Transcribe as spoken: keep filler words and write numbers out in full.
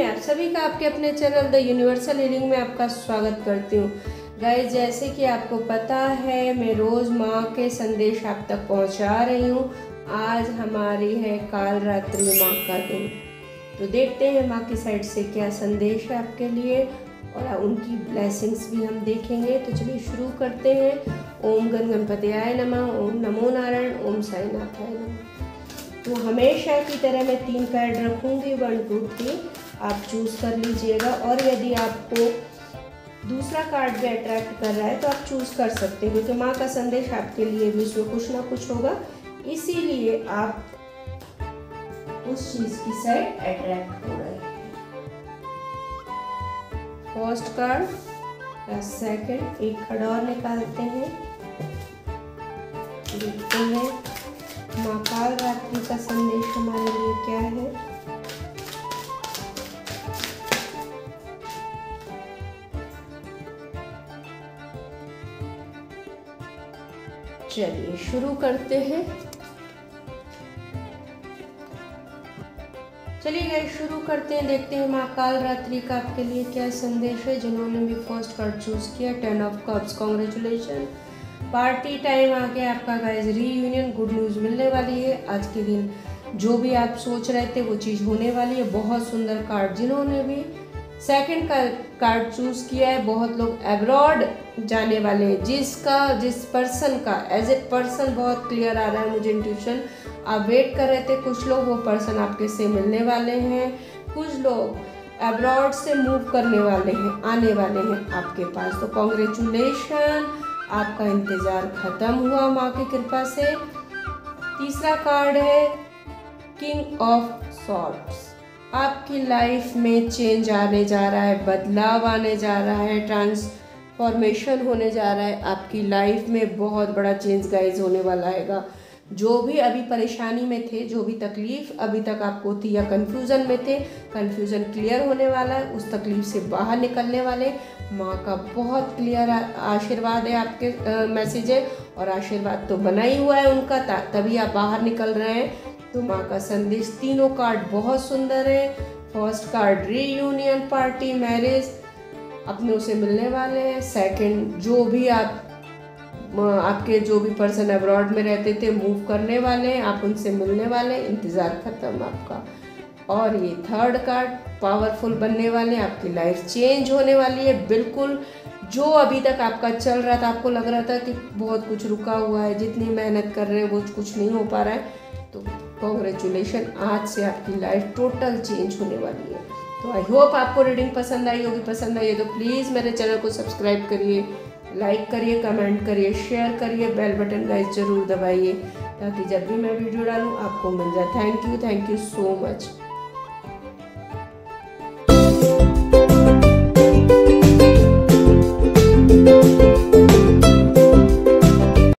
मैं आप सभी का आपके अपने चैनल द यूनिवर्सल हीलिंग में आपका स्वागत करती हूँ। गाइस, जैसे कि आपको पता है मैं रोज़ माँ के संदेश आप तक पहुँचा रही हूँ। आज हमारी है काल रात्रि माँ का दिन, तो देखते हैं माँ की साइड से क्या संदेश है आपके लिए और उनकी ब्लेसिंग्स भी हम देखेंगे। तो चलिए शुरू करते हैं। ओम गण गणपतियाय नमः, ओम नमो नारायण, ओम साईनाथाय नमः। तो हमेशा की तरह मैं तीन कार्ड रखूँगी, वन टू थ्री, आप चूज़ कर लीजिएगा। और यदि आपको दूसरा कार्ड भी अट्रैक्ट कर रहा है तो आप चूज़ कर सकते हैं, क्योंकि माँ का संदेश आपके लिए भी उसमें कुछ ना कुछ होगा, इसीलिए आप उस चीज़ की साइड अट्रैक्ट हो रहे हैं। फर्स्ट कार्ड या सेकंड, एक कार्ड और निकालते हैं, देखते हैं माँ काल रात्रि का संदेश हमारे लिए क्या है। चलिए शुरू करते हैं। चलिए गाइस शुरू करते हैं, देखते हैं माँ काल रात्रि का आपके लिए क्या संदेश है। जिन्होंने भी फर्स्ट कार्ड चूज किया, ten of cups, congratulation, party time आ गया आपका गाइस, रीयूनियन, गुड न्यूज़ मिलने वाली है। आज के दिन जो भी आप सोच रहे थे वो चीज़ होने वाली है। बहुत सुंदर कार्ड। जिन्होंने भी सेकंड का कार्ड चूज़ किया है, बहुत लोग अब्रॉड जाने वाले हैं। जिसका जिस पर्सन का एज ए पर्सन बहुत क्लियर आ रहा है मुझे इंट्यूशन, आप वेट कर रहे थे, कुछ लोग वो पर्सन आपके से मिलने वाले हैं, कुछ लोग अब्रॉड से मूव करने वाले हैं, आने वाले हैं आपके पास। तो कॉन्ग्रेचुलेशन, आपका इंतज़ार ख़त्म हुआ माँ की कृपा से। तीसरा कार्ड है किंग ऑफ सॉर्ड्स। आपकी लाइफ में चेंज आने जा रहा है, बदलाव आने जा रहा है, ट्रांसफॉर्मेशन होने जा रहा है आपकी लाइफ में। बहुत बड़ा चेंज गाइज होने वाला है। जो भी अभी परेशानी में थे, जो भी तकलीफ अभी तक आपको थी या कंफ्यूजन में थे, कंफ्यूजन क्लियर होने वाला है, उस तकलीफ से बाहर निकलने वाले। माँ का बहुत क्लियर आशीर्वाद है, आपके मैसेज है, और आशीर्वाद तो बना ही हुआ है उनका, तभी आप बाहर निकल रहे हैं। तो माँ का संदेश, तीनों कार्ड बहुत सुंदर है। First card reunion, party, marriage, अपनों से मिलने वाले हैं। सेकंड, जो भी आप आपके जो भी पर्सन अब्रॉड में रहते थे मूव करने वाले हैं, आप उनसे मिलने वाले हैं, इंतज़ार ख़त्म आपका। और ये थर्ड कार्ड, पावरफुल बनने वाले, आपकी लाइफ चेंज होने वाली है बिल्कुल। जो अभी तक आपका चल रहा था, आपको लग रहा था कि बहुत कुछ रुका हुआ है, जितनी मेहनत कर रहे हैं वो कुछ नहीं हो पा रहा है, तो कॉन्ग्रेचुलेशन, आज से आपकी लाइफ टोटल चेंज होने वाली है। तो आई होप आपको रीडिंग पसंद आई होगी। पसंद आई है तो प्लीज़ मेरे चैनल को सब्सक्राइब करिए, लाइक करिए, कमेंट करिए, शेयर करिए, बेल बटन गाइस जरूर दबाइए, ताकि जब भी मैं वीडियो डालूँ आपको मिल जाए। Thank you, thank you so much.